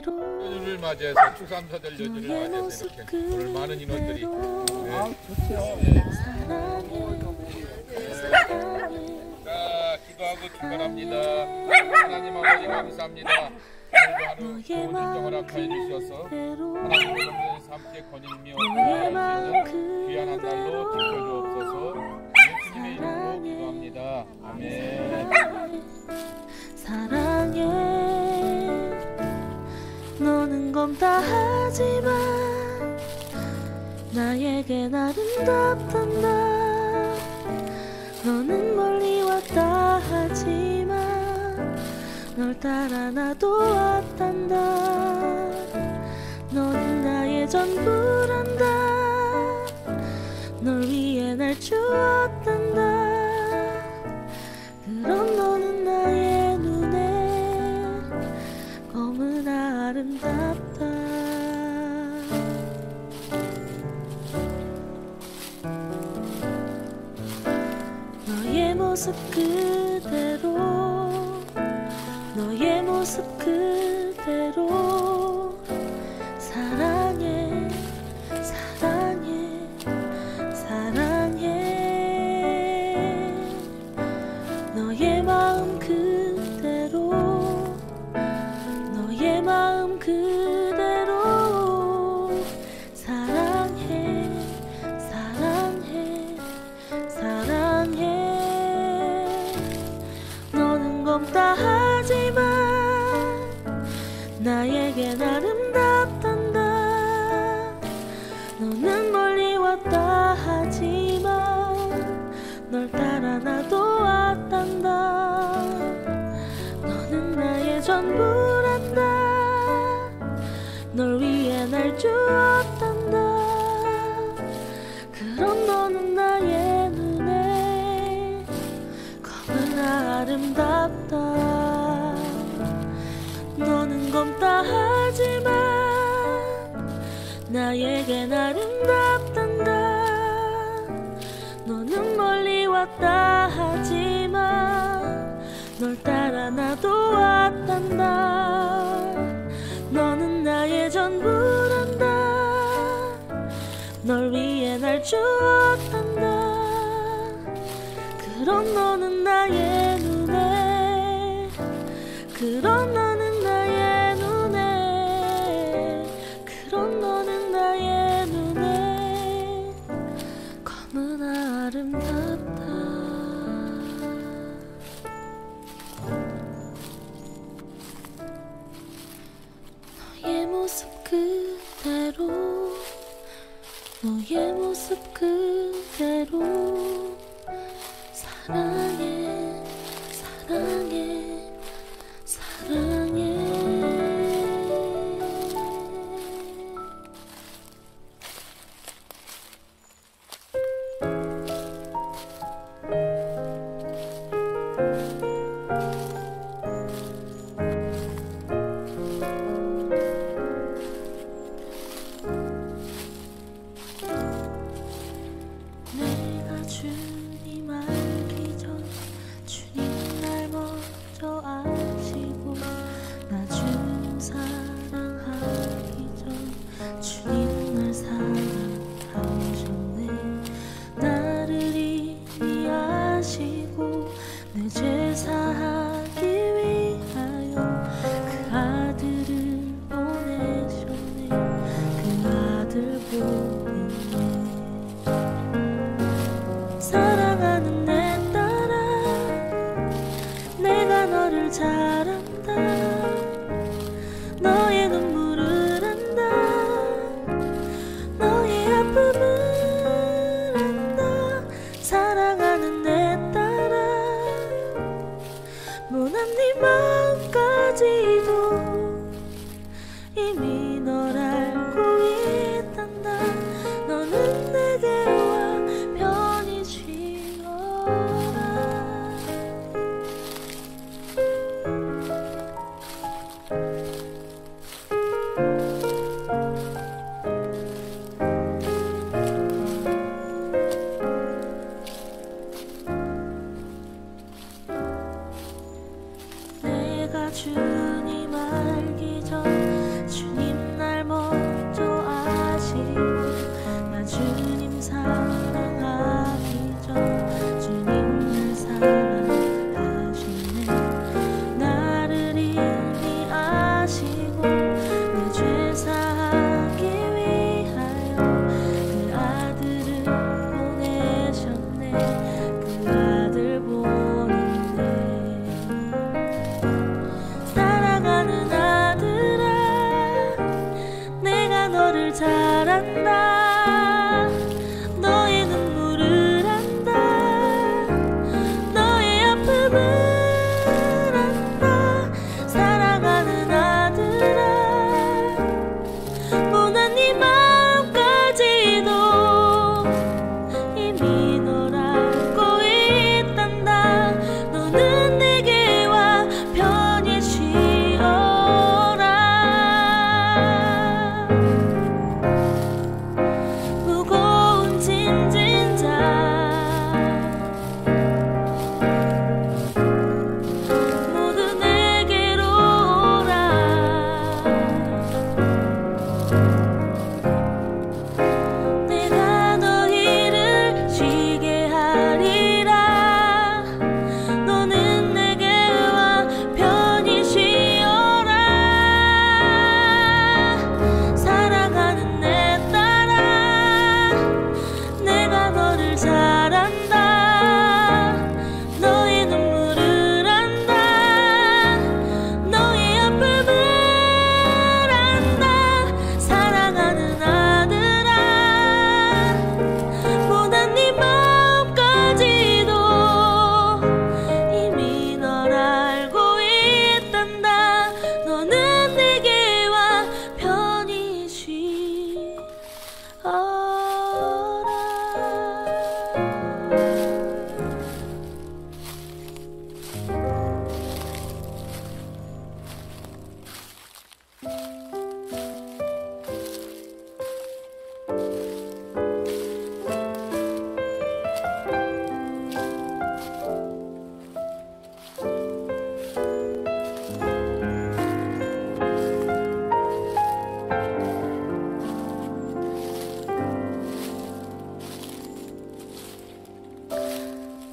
연휴를 맞이해서 추삼사절 연휴를 맞이해서 이렇게 오늘 많은 인원들이 자, 기도하고 출발합니다. 하나님 아버지 감사합니다. 오늘도 하루 좋은 일정을 허락하여 주셔서 하나님의 영광에서 함께 거닐며 살아갈 수 있는 귀한 한 날로 지켜주옵소서. 예수님의 이름으로 기도합니다. 아멘. 사랑해 너는 검다 하지만 나에겐 아름답단다. 너는 멀리 왔다 하지만 널 따라 나도 왔단다. 너는 나의 전부란다. 널 위해 날 주었단다. 그럼 너는 나의 눈에 검은 아름답다. 너의 모습 그대로 너의 모습 그대로 사랑해 사랑해 사랑해 너의 마음 그대로 너의 마음 그대로 사랑해 사랑해 사랑해 너는 검다 하지만 나에겐 아름답단다. 너는 멀리 왔다 하지만 널 따라 나도 왔단다. 너는 나의 전부란다. 널 위해 날 주었단다. 그럼 너는 나의 눈에 검은 아름답다. 너는 검다 하지만 나에겐 아름답단다. 너는 멀리 왔다 하지만 널 따라 나도 왔단다. 너는 나의 전부란다. 널 위해 날 주었단다. 그럼 너는 나의 눈에 그럼 너는 나의 눈에 그럼 너는 나의 눈에 검은 아름답다. 너의 모습 그대로 너의 모습 그대로 사랑해 사랑해 사랑해 내가 주님 알기 전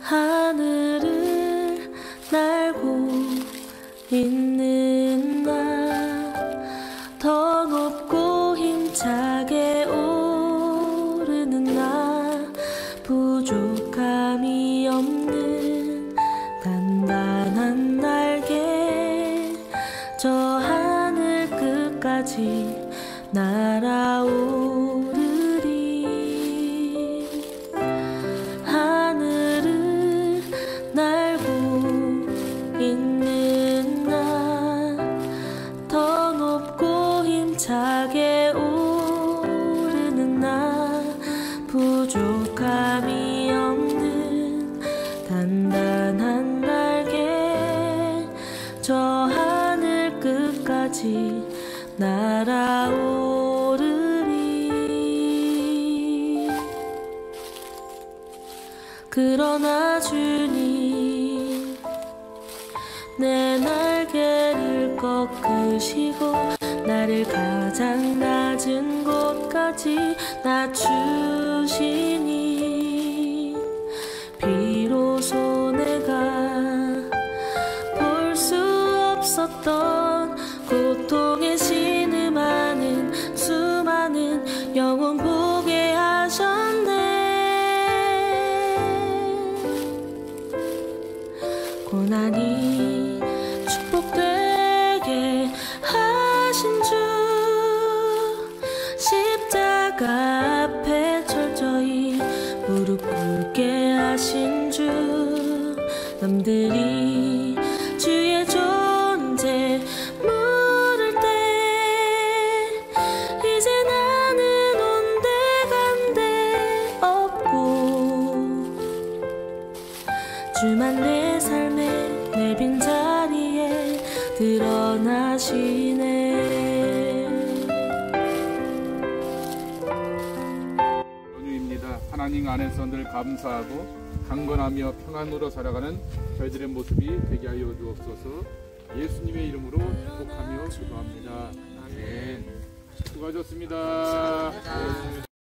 하늘을 날고 있는 나 더 높고 힘차게 오르는 나 부족함이 없는 단단한 날개 저 하늘 끝까지 날아오르리 하늘을 날고 있는 나 더 높고 힘차게 오르는 나 부족함이 없는 단단한 날개 저 하늘 끝까지 날아오르리 그러나 주님 내 날개를 꺾으시고 나를 가장 낮은 곳까지 낮추시니 비로소 내가 볼 수 없었던 고통에 신음하는 수많은 영혼 보게 하셨네 고난이 축복되게 하신 주 십자가 앞에 철저히 무릎 꿇게 하신 주 남들이 주의 존재 물을 때 이제 나는 온데간데 없고 주만 내 삶의 내 빈자리에 드러나시네 연휴입니다. 하나님 안에서 늘 감사하고 강건하며 평안으로 살아가는 저희들의 모습이 되게 하여 주옵소서. 예수님의 이름으로 축복하며 기도합니다. 아멘. 수고하셨습니다.